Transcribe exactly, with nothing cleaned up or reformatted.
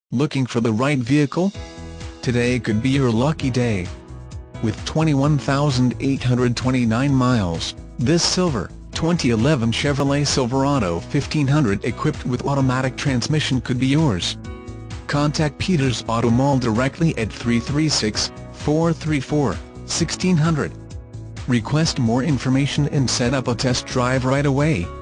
Looking for the right vehicle? Today could be your lucky day. With twenty-one thousand eight hundred twenty-nine miles, this silver, twenty eleven Chevrolet Silverado fifteen hundred equipped with automatic transmission could be yours. Contact Peters Auto Mall directly at three three six, four three four, one six zero zero. Request more information and set up a test drive right away.